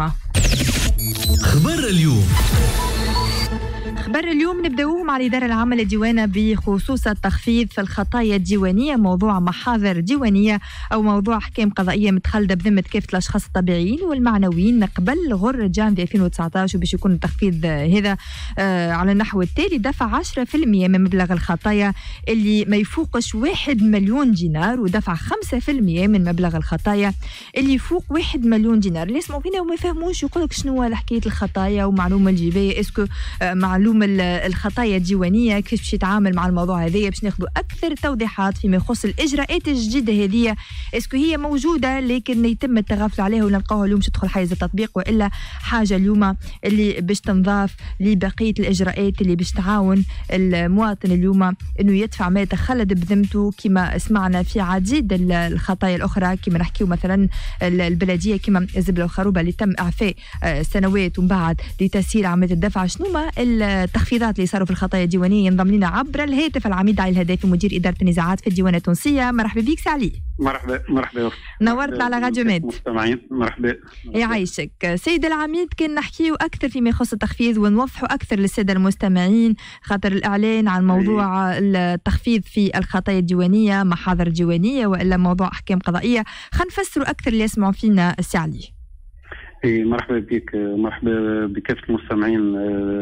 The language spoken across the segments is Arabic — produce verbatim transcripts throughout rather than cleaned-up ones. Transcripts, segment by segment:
الجمعة. خبر اليوم. خبر اليوم نبدأوه مع الإدارة العامة للديوانة بخصوص التخفيض في الخطايا الديوانية، موضوع محاضر ديوانية أو موضوع أحكام قضائية متخلدة بذمة كافة الأشخاص الطبيعيين والمعنويين قبل غر جانفي ألفين وتسعة عشر، وباش يكون التخفيض هذا آه على النحو التالي: دفع عشرة بالمئة من مبلغ الخطايا اللي ما يفوقش واحد مليون دينار، ودفع خمسة بالمئة من مبلغ الخطايا اللي يفوق واحد مليون دينار. اللي يسمعوا فينا وما يفهموش يقولك شنو حكاية الخطايا ومعلومة الجيبية، اسكو آه معلومة الخطايا الديوانيه، كيف باش يتعامل مع الموضوع هذايا، باش ناخذوا اكثر توضيحات فيما يخص الاجراءات الجديده هذه، اسكو هي موجوده لكن يتم التغافل عليها ونلقاوها اليوم تدخل حيز التطبيق، والا حاجه اليوم اللي باش تنضاف لبقيه الاجراءات اللي باش تعاون المواطن اليوم انه يدفع ما يتخلد بذمته، كما سمعنا في عديد الخطايا الاخرى، كما نحكيو مثلا البلديه كما الزبله والخروبه اللي تم اعفاء سنوات ومن بعد لتسهيل عمليه الدفع. شنو ما التخفيضات اللي صاروا في الخطايا الديوانيه؟ ينضم لنا عبر الهاتف العميد علي الهدافي مدير اداره النزاعات في الديوانه التونسيه. مرحبا بك علي. مرحبا مرحبا نورتنا على راديو ميد. مستمعين مرحبا يعيشك سيد العميد. كان نحكيو اكثر فيما يخص التخفيض ونوضحوا اكثر للساده المستمعين، خاطر الاعلان عن موضوع التخفيض في الخطايا الديوانيه، محاضر ديوانيه والا موضوع احكام قضائيه، خلينا نفسروا اكثر اللي يسمعوا فينا السي علي. اي مرحبا بك، مرحبا بكافه المستمعين.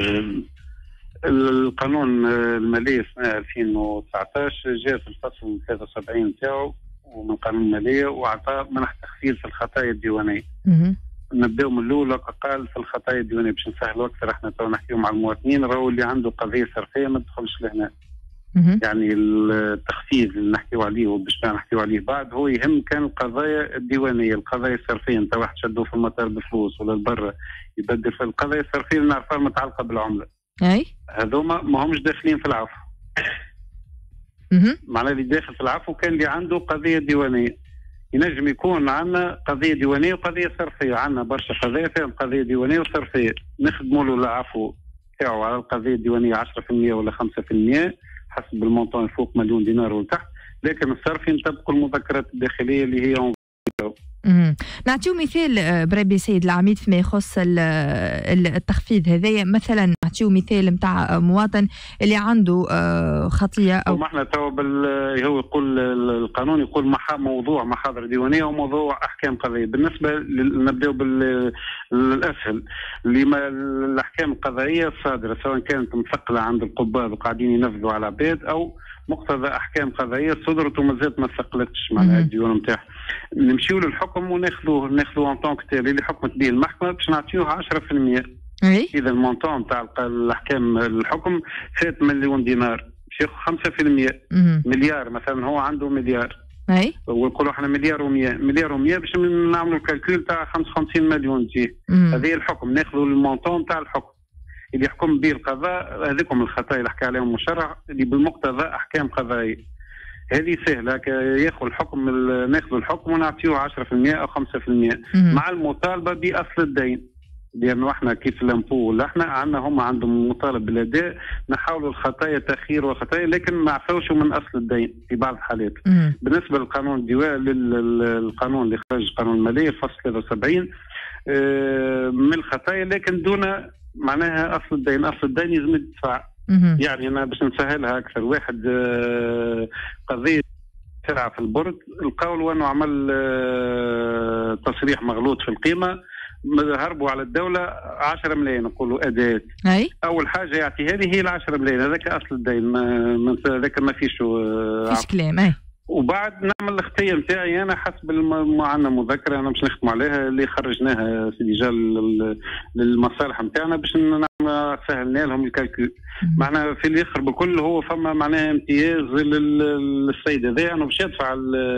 القانون المالي سنة ألفين وتسعة عشر جاء في الفصل ثلاثة وسبعين نتاعو ومن قانون المالية وأعطى منح تخفيض في الخطايا الديوانية. نبداو من الأول. قال في الخطايا الديوانية باش نسهلوا أكثر، احنا تو نحكيو مع المواطنين، راهو اللي عنده قضية صرفية ما تدخلش لهنا. يعني التخفيض اللي نحكيو عليه وباش نحكيو عليه بعد هو يهم كان القضايا الديوانية، القضايا الصرفية. انت واحد شدوه في المطار بفلوس ولا البرة يبدل في القضايا الصرفية اللي نعرفها متعلقة بالعملة، اي هذوما ما همش داخلين في العفو. معناه اللي داخل في العفو كان اللي عنده قضيه ديوانيه. ينجم يكون عندنا قضيه ديوانيه وقضيه صرفيه، عندنا برشا قضايا فيهم قضيه ديوانيه وصرفيه، نخدموا له العفو تاعو على القضيه الديوانيه عشرة بالمئة ولا خمسة بالمئة حسب المونطون فوق مليون دينار وتحت، لكن الصرفي نطبقوا المذكرات الداخليه اللي هي. امم نعطيو مثال بربي سيد العميد فيما يخص التخفيض هذايا. مثلا نعطيو مثال نتاع مواطن اللي عنده خطيه او ما احنا تو بال... هو يقول القانون يقول مح... موضوع محاضر ديوانيه وموضوع احكام قضائيه. بالنسبه لل... نبداو بالاسهل اللي ما الاحكام القضائيه الصادره سواء كانت مثقله عند القباض وقاعدين ينفذوا على عباد، او مقتضى احكام قضائيه صدرت ومازالت ما ثقلتش معناها الديون نتاعها، نمشيو للحكم وناخذوه ناخذوه ان طونك تالي اللي حكمت به المحكمه باش نعطيوه عشرة بالمئة. اذا المونطون تاع الاحكام الحكم فات مليون دينار باش ياخذ خمسة بالمئة. مليار مثلا هو عنده مليار، اي ونقولوا احنا مليار ومية، مليار ومية باش نعملوا الكالكول تاع خمسة وخمسين مليون تجي. هذه الحكم ناخذوا المونطون تاع الحكم اللي يحكم به القضاء. هذيكم الخطايا اللي حكى عليهم المشرع اللي بالمقتضى احكام قضائيه، هذه سهله. ياخذ الحكم ناخذ الحكم ونعطيوه عشرة بالمئة او خمسة بالمئة مع المطالبه باصل الدين، لانه احنا كيف لامبو ولا احنا عندنا هم عندهم مطالب بالاداء، نحاولوا الخطايا تاخير وخطايا لكن ما عفوش من اصل الدين في بعض الحالات. مم. بالنسبه للقانون الديوان للقانون اللي خرج قانون الماليه الفصل ثلاثة وسبعين من الخطايا لكن دون معناها اصل الدين. اصل الدين يلزم يدفع. يعني انا باش نسهلها اكثر، واحد قضيه سرعه في البرد القول وانه عمل تصريح مغلوط في القيمه، هربوا على الدوله عشرة ملايين نقولوا اداه. اي اول حاجه يعطيها لي هي ال عشرة ملايين، هذاك اصل الدين، هذاك ما فيش فيش كلام. اي وبعد نعمل الاختيه نتاعي انا حسب الم... عندنا مذكره انا باش نختم عليها اللي خرجناها سيدي جال للمصالح نتاعنا باش نعمل سهلنا لهم الكالكول. معناها في الاخر بكل هو فما معناها امتياز للسيد هذا انه باش يدفع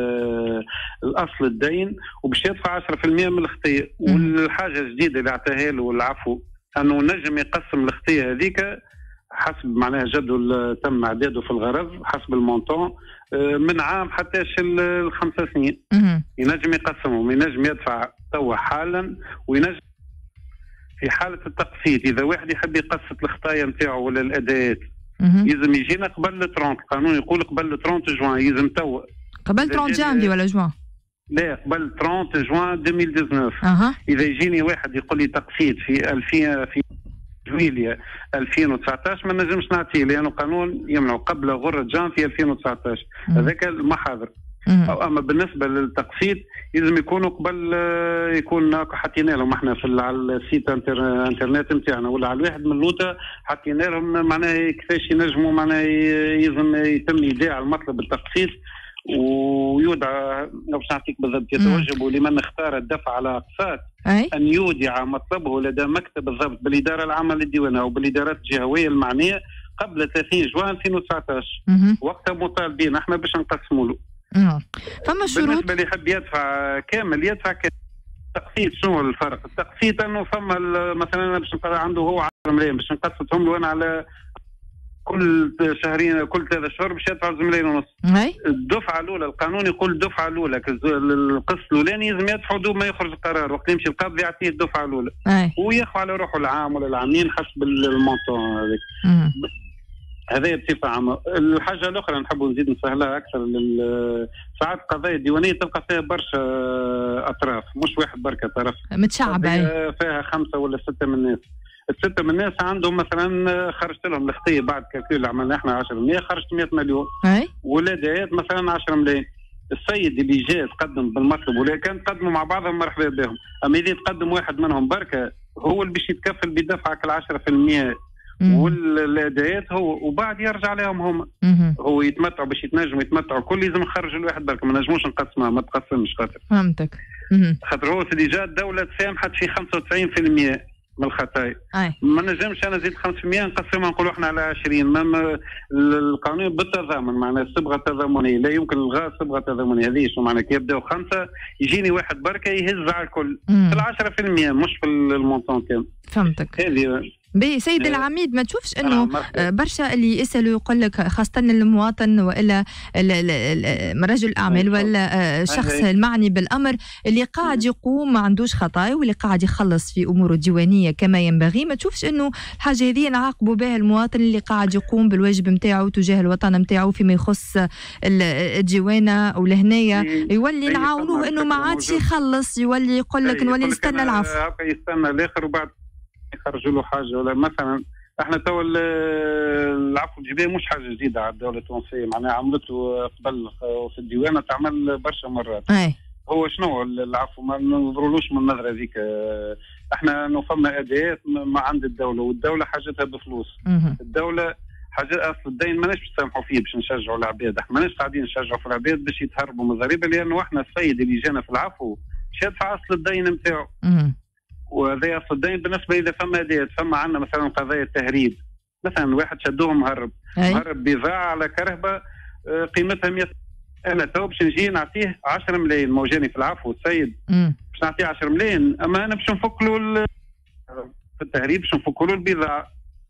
الاصل الدين وباش يدفع عشرة بالمئة من الاختيه. والحاجه الجديده اللي اعطاها له العفو انه نجم يقسم الاختيه هذيك حسب معناها جدول تم اعداده في الغرض حسب المونطون من عام حتى الخمسة سنين. ينجم يقسمهم، ينجم يدفع توا حالا وينجم في حالة التقسيط. إذا واحد يحب يقسط الخطايا نتاعو ولا الأداءات يلزم يجينا قبل ثلاثين. القانون يقول قبل ثلاثين جوان، يلزم توا قبل ثلاثين جانفي ولا جوان؟ لا قبل ثلاثين جوان ألفين وتسعطاش. أه. اذا يجيني واحد يقول لي تقسيط في ألفين في جويلية ألفين وتسعطاش ما نجمش نعطيه لانه قانون يمنع قبل غرة جان في ألفين وتسعطاش. هذاك المحاضر. أو اما بالنسبه للتقسيط لازم يكونوا قبل يكون حطينا لهم احنا في على السيت انتر انترنت نتاعنا ولا على الواحد من اللوطه حطينا لهم معناها كيفاش ينجموا معناها لازم يتم ايداع المطلب التقسيط ويودع باش نعطيك بالضبط يتوجب لمن اختار الدفع على اقساط ان يودع مطلبه لدى مكتب الضبط بالاداره العامه للديوان او بالادارات الجهويه المعنيه قبل ثلاثين جوان ألفين وتسعطاش. وقتها مطالبين احنا باش نقسموا له. فما شروط بالنسبه اللي يحب يدفع كامل يدفع كامل. التقسيط شنو الفرق؟ التقسيط انه فما مثلا انا باش عنده هو عشرة ملايين باش نقسطهم له انا على كل شهرين كل ثلاثة شهور باش يدفع ملايين ونص. الدفعه الاولى القانون يقول الدفعه الاولى القسط الاولاني لازم يدفعوا دوب ما يخرج القرار وقت يمشي القاضي يعطيه الدفعه الاولى وياخذ على روحه العام ولا العامين حسب المونطون هذاك. هذا بصفة عامة. الحاجة الأخرى نحب نزيد نسهلها أكثر ساعات قضايا ديوانية تلقى فيها برشا أطراف مش واحد بركة طرف متشعبة فيها خمسة ولا ستة من الناس. الستة من الناس عندهم مثلا خرجت لهم الخطية بعد كالكول اللي عملنا احنا عشرة بالمئة خرجت مئة مليون ولادات مثلا عشرة ملايين. السيد اللي جاء تقدم بالمطلب ولا كان تقدموا مع بعضهم مرحبا بهم. أما إذا تقدم واحد منهم بركة هو اللي باش يتكفل بدفعك العشرة في المئة والاداءات هو وبعد يرجع لهم هم هو يتمتعوا باش يتنجموا يتمتعوا كل لازم نخرج الواحد برك ما نجموش نقسمها ما تقسمش خاطر فهمتك. خاطر هو اللي جات الدوله تسامحت في خمسة وتسعين بالمئة من الخطايا ما نجمش انا زيد خمسة بالمئة نقسمها نقولوا احنا على عشرين ما القانون بالتضامن معناها الصبغه التضامنيه لا يمكن الغاء الصبغه التضامنيه هذه شو معناها كي يبداو خمسه يجيني واحد بركه يهز على الكل في العشرة في المئة مش في المونطون كامل. فمتك. هذه بي سيد العميد ما تشوفش انه برشا اللي يسالوا يقول لك خاصه المواطن والا رجل الاعمال ولا الشخص المعني بالامر اللي قاعد يقوم ما عندوش خطايا واللي قاعد يخلص في اموره الديوانيه كما ينبغي ما تشوفش انه الحاجه هذه نعاقبوا بها المواطن اللي قاعد يقوم بالواجب نتاعو تجاه الوطن نتاعو فيما يخص الديوانه او لهنايا يولي نعاونوه انه ما عادش يخلص يولي يقول لك نولي نستنى العفو يستنى الاخر وبعد يخرجوا له حاجه ولا مثلا احنا تو العفو الجبائي مش حاجه جديده على الدوله التونسيه معناها عملته قبل في الديوانه تعمل برشا مرات. أي. هو شنو العفو ما ننظرولوش من النظره هذيك احنا انه فما اداءات ما عند الدوله والدوله حاجتها بفلوس. الدوله حاجه اصل الدين ماناش نسامحوا فيه باش نشجعوا العباد احنا ماناش قاعدين نشجعوا في العباد باش يتهربوا من الضريبه لانه احنا السيد اللي جانا في العفو باش يدفع اصل الدين نتاعو. وهذا اصل الدين بالنسبه اذا فما اداءات فما عندنا مثلا قضايا التهريب مثلا واحد شدوه مهرب مهرب بضاعه على كرهبه قيمتها مئة انا تو باش نجي نعطيه عشرة ملايين موجاني في العفو السيد باش نعطيه عشرة ملايين اما انا باش نفك له في التهريب باش نفك له البضاعه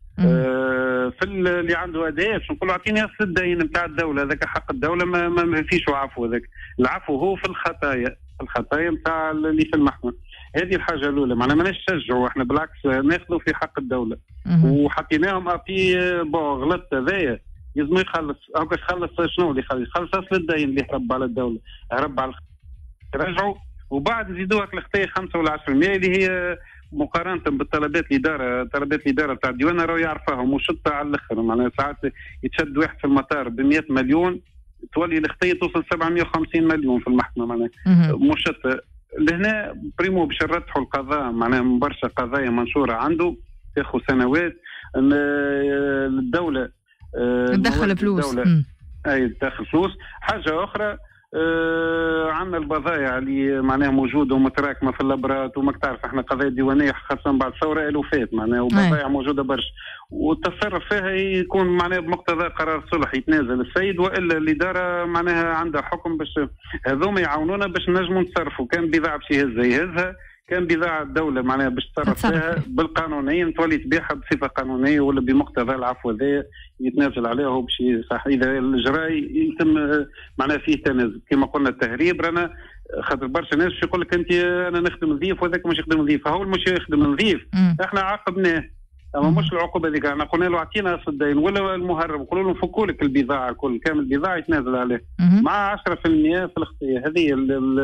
آه في اللي عنده اداء باش نقول له اعطيني اصل الدين نتاع الدوله هذاك حق الدوله ما, ما فيش عفو هذاك العفو هو في الخطايا الخطايا نتاع اللي في المحكمه. هذه الحاجه الاولى معنا ما نشجعوا احنا بالعكس ناخذوا في حق الدوله وحطيناهم ابي بون غلط هذايا لازم يخلص او يخلص شنو اللي يخلص يخلص اصل الدين اللي هرب على الدوله هرب على رجعوا وبعد يزيدوها الخطيه خمسة ولا عشرة بالمئة اللي هي مقارنه بالطلبات الاداره طلبات الاداره تاع الديوان راهو يعرفوهم وشطه على الاخر معناها ساعات يتشد واحد في المطار ب مئة مليون تولي الخطيه توصل سبعمئة وخمسين مليون في المحكمه معناها مشطه لهنا بريمو باش نرتحوا القضاء معناها من برشا قضايا منشوره عنده تاخذ سنوات ان الدوله تدخل فلوس اي تدخل فلوس. حاجه اخرى آه عندنا البضائع اللي معناها موجوده ومتراكمه في اللابرات وما تعرف احنا قضايا ديوانيه خاصه بعد الثوره الوفات معناها وبضائع موجوده برشا والتصرف فيها يكون معناها بمقتضى قرار صلح يتنازل السيد والا الاداره معناها عندها حكم باش هذوما يعاونونا باش نجموا نتصرفوا كان بضاعه باش يهزها يهزها كان بضاعه الدوله معناها باش تصرف فيها بالقانونيه تولي تبيعها بصفه قانونيه ولا بمقتضى العفو هذا يتنازل عليها هو باش صح اذا الاجراء يتم معناها فيه تنازل كما قلنا التهريب رانا خاطر برشا ناس يقول لك انت انا نخدم نظيف وهذاك مش يخدم نظيف هو مش يخدم نظيف احنا عاقبناه اما مش العقوبه هذيك. انا قلنا له اعطينا اصل الدين ولا المهرب، نقولوا له نفكوا لك البضاعه الكل كامل، البضاعه يتنازل عليه مع عشرة بالمئة في الخطيه. هذه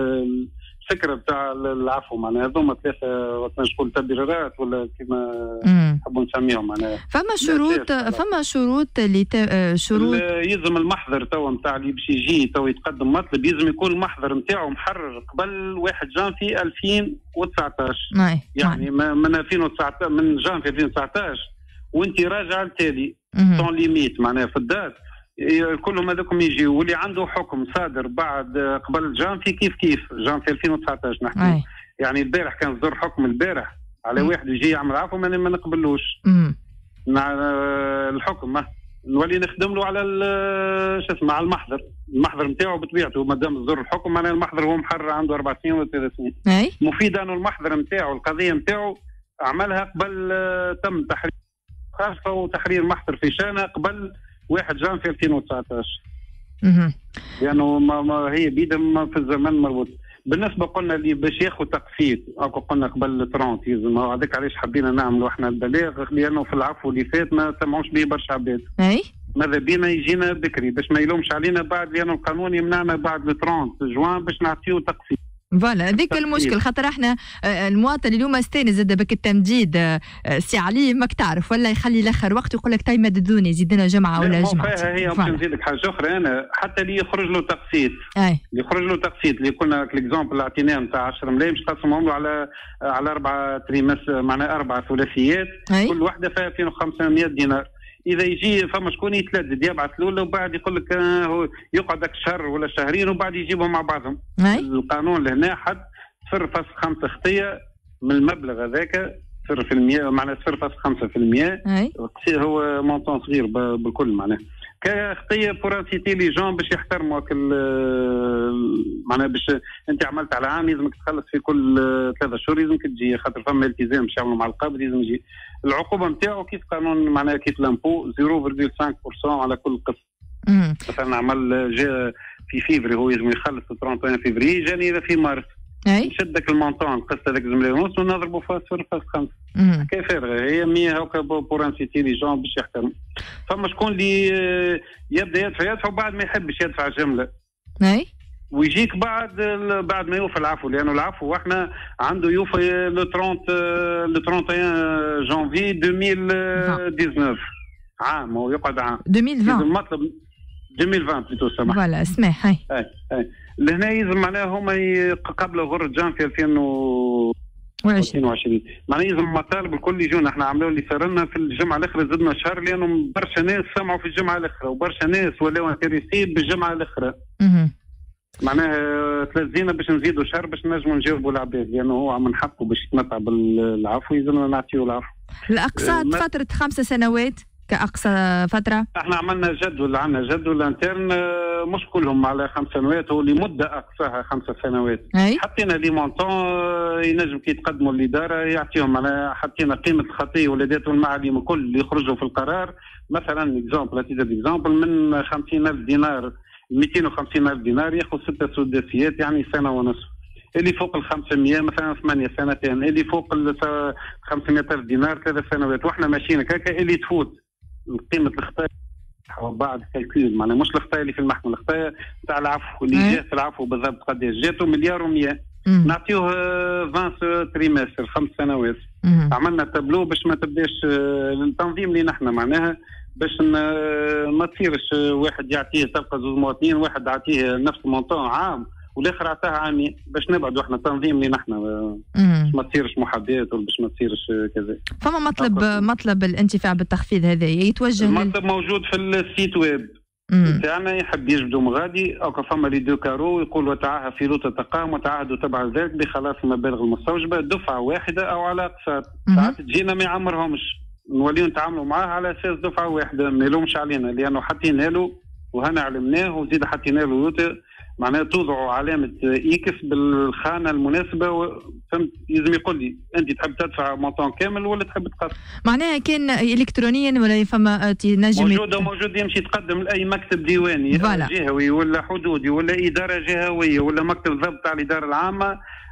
الفكره بتاع العفو معناها. هذوما ثلاثه وقت نقول تبريرات ولا كما نحبوا نسميهم معناها. فما شروط فما شروط اللي شروط يلزم المحضر تو نتاع اللي باش يجي تو يتقدم مطلب، يلزم يكون المحضر نتاعو محرر قبل واحد جانفي ألفين وتسعطاش. ماي. يعني من ألفين وتسعطاش من جانفي ألفين وتسعطاش وانت راجع التالي طون ليميت معناها في الدات كلهم هذوكم يجيو. واللي عنده حكم صادر بعد قبل جانفي كيف كيف جانفي ألفين وتسعطاش نحكي. يعني البارح كان صدر حكم البارح على مم. واحد يجي يعمل عفو ما نقبلوش مع الحكم، ما نولي نخدم له على شو اسمه على المحضر. المحضر نتاعو بطبيعته ما دام صدر الحكم معناها المحضر هو محرر عنده اربع سنين ولا ثلاث سنين. أي. مفيد انه المحضر نتاعو القضيه نتاعو عملها قبل تم تحرير خاصه وتحرير محضر في شانه قبل واحد جانفي ألفين وتسعطاش. اها لانه ما ما هي بيدهم في الزمن مربوط. بالنسبه قلنا اللي باش ياخذ تقسيط او قلنا قبل ثلاثين يلزم هذاك علاش حبينا نعملوا احنا البلاغ لانه في العفو اللي فات ما سمعوش به برشا عباد. اي ماذا بينا يجينا بكري باش ما يلومش علينا بعد لانه القانون يمنعنا بعد ثلاثين جوان باش نعطيو تقسيط. فوالا هذيك المشكل خاطر احنا المواطن اليوم استانس زاد بك التمديد سي علي ماك تعرف ولا يخلي لاخر وقت يقول لك تاي مددوني زيدنا جمعه ولا جمعه. هي باش نزيدك حاجه اخرى انا حتى اللي يخرج له تقسيط اللي يخرج له تقسيط اللي قلنا الاكزامبل اللي عطيناه نتاع عشرة ملايين باش تقسمهم له على على اربعه تريمس معناها اربع ثلاثيات كل واحده فيها ألفين وخمسمائة دينار. اذا يجي فما شكون يتلدد يبعث له وبعد يقول لك هو يقعد شهر ولا شهرين وبعد يجيبهم مع بعضهم. القانون لهنا حد صفر فاصلة خمسة خطيه من المبلغ هذاك صفر في المية معناها صفر فاصلة خمسة في المية هو مونطون صغير بالكل معناها كخطيه بور انسيتي لي جون باش يحترموا معناها باش انت عملت على عام لازمك تخلص في كل ثلاثة شهور لازمك تجي خاطر فما التزام باش يعملوا مع القابض لازم يجي. العقوبه نتاعو كيف قانون معناها كيف لامبو صفر فاصلة خمسة بالمئة على كل قسط. مثلا عمل جا في فيفري هو لازم يخلص واحد وثلاثين فيفري جاني في مارس نشدك المونطون القسط هذاك زملاء ونص ونضربوا فيها صفر فاصلة خمسة. كيف فارغه هي مية هكا بور انسيتي لي جون باش يحترم. فما شكون اللي يبدا يدفع يدفع وبعد ما يحبش يدفع جمله. اي ويجيك بعد بعد ما يوفى العفو لانه العفو احنا عنده يوفى لو ثلاثين لو واحد وثلاثين جانفي ألفين وتسعطاش عام هو يقعد عام ألفين وعشرين المطلب ألفين وعشرين بليتو سامح. فوالا اسمح هاي اي اي لهنا يلزم معناها هما قبل غر جانفي ألفين وعشرين معناها يلزم المطالب الكل يجونا. احنا عملوا اللي صار في الجمعه الاخرى زدنا شهر لانه برشا ناس سمعوا في الجمعه الاخرى وبرشا ناس ولاو انتريسي بالجمعه الاخرى. معناها تلزينا باش نزيدوا شهر باش نجموا نجاوبوا العباد لانه هو من حقه باش يتمتع بالعفو يلزمنا نعطيو العفو. الاقساط فتره خمس سنوات كأقصى فترة؟ احنا عملنا جدول عندنا جدول انترن مش كلهم على خمس سنوات هو لمدة أقصاها خمس سنوات. أي؟ حطينا لي مونطون ينجم كي يتقدموا الإدارة يعطيهم أنا حطينا قيمة الخطية ولادات والمعالم الكل اللي يخرجوا في القرار مثلا اكزامبل اكزامبل من خمسين ألف دينار مئتين وخمسين ألف دينار ياخذ ستة سداسيات يعني سنة ونصف. اللي فوق ال خمسمائة مثلا ثمانية سنتين اللي فوق ال خمسمائة ألف دينار ثلاث سنوات واحنا ماشيين هكاك اللي تفوت قيمة الخطايا بعد كالكول معناها مش الخطايا اللي في المحكمة الخطايا نتاع العفو اللي جات في العفو بالضبط قداش جاته مليار ومية نعطيوه عشرين تريمستر خمس سنوات. مم. عملنا تابلو باش ما تبداش التنظيم اللي نحن معناها باش ما تصيرش واحد يعطيه تلقى زوج مواطنين واحد يعطيه نفس المونطون عام والاخر عطاه عامين باش نبعدوا احنا التنظيم اللي نحن باش ما تصيرش محاباه ولا باش ما تصيرش كذا. فما مطلب أقل. مطلب الانتفاع بالتخفيض هذا يتوجه المطلب لل... موجود في السيت ويب تاعنا يحب يجبدوا مغادي او فما لي دو كارو يقول وتعاهد في لوطه تقام وتعاهدوا تبع ذلك بخلاص المبالغ المستوجبه دفعه واحده او على اقساط. ساعات تجينا ما يعمرهمش نوليو نتعاملوا معاه على اساس دفعه واحده ما يلومش علينا لانه حطينا له وهنا علمناه وزيد حطينا له لوطه معناها توضعوا علامة إيكس بالخانة المناسبة فهمت يلزم يقول لي أنت تحب تدفع مونطون كامل ولا تحب تقسط. معناها كان إلكترونيا ولا فما تنجم موجودة موجود يمشي يتقدم لأي مكتب ديواني فالا. جهوي ولا حدودي ولا إدارة جهوية ولا مكتب ضبط على الإدارة العامة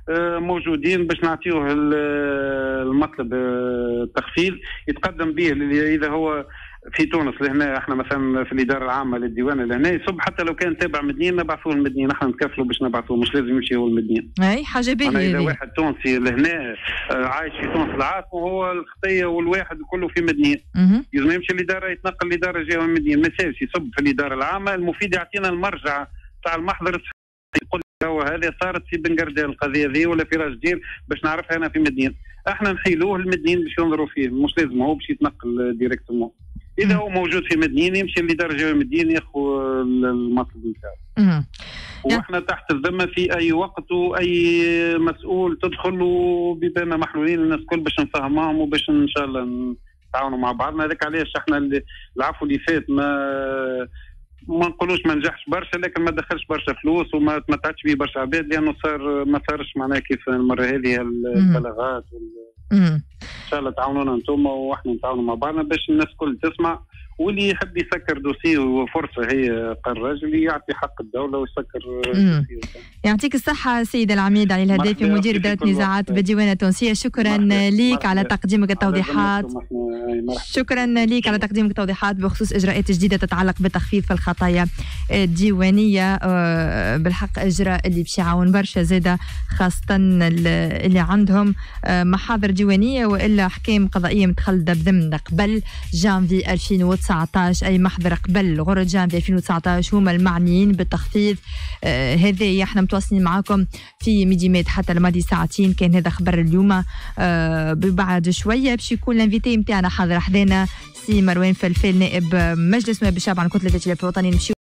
موجودين باش نعطيوه المطلب التخفيض يتقدم به اذا هو في تونس لهنا. احنا مثلا في الاداره العامه للديوان لهنا يصب حتى لو كان تابع مدنيين نبعثوه المدنيين، احنا نتكفلوا باش نبعثوه، مش لازم يمشي هو المدنيين. اي حاجه باهيه. اذا واحد تونسي لهنا عايش في تونس العاصمه وهو الخطيه والواحد كله في مدنيين، لازم يمشي الاداره يتنقل الاداره جهه المدنيين، ما يسالش يصب في الاداره العامه. المفيد يعطينا المرجع تاع المحضر يقول هو هذه صارت في بن قردان القضيه ذي ولا في راس جير باش نعرفها انا في مدنيين، احنا نحيلوه المدنيين باش ينظروا فيه، مش لازم هو باش يتنقل ديريكتومون. اذا هو موجود في مدنيين يمشي لدرجه مدنيين ياخذ المطلب نتاعو. واحنا تحت الذمه في اي وقت واي مسؤول تدخل وبيبان محلولين الناس كل باش نفهمهم وباش ان شاء الله نتعاونوا مع بعضنا. هذاك علاش احنا العفو اللي فات ما ما نقولوش ما نجحش برشا، لكن ما دخلش برشا فلوس وما تمتعتش به برشا عباد، لانه صار ما صارش معناها كيف المره هذه البلاغات ان شاء الله تعاونونا انتم واحنا نتعاونوا مع بعضنا باش الناس الكل تسمع، واللي يحب يسكر دوسيه وفرصه هي قال الراجل يعطي حق الدوله ويسكر دوسيه. يعطيك الصحه سيد العميد علي الهدافي مدير اداره نزاعات بالديوانيه التونسيه، شكرا لك على تقديمك التوضيحات. شكرا لك على تقديمك التوضيحات بخصوص اجراءات جديده تتعلق بتخفيف الخطايا الديوانيه. بالحق اجراء اللي باش يعاون برشا زاده، خاصه اللي عندهم محاضر ديوانيه والا احكام قضائيه متخلده بضمن قبل جانفي ألفين وتسعطاش، اي محضر قبل غرة جانفي ألفين وتسعطاش هم المعنيين بالتخفيض. آه هذا احنا متواصلين معاكم في ميديمات حتى الماضي ساعتين، كان هذا خبر اليوم. آه بعد شويه باش يكون الانفيتي نتاعنا حاضر حدانا سي مروان فلفل نائب مجلس نواب الشعب عن كتله الائتلاف الوطني. نمشي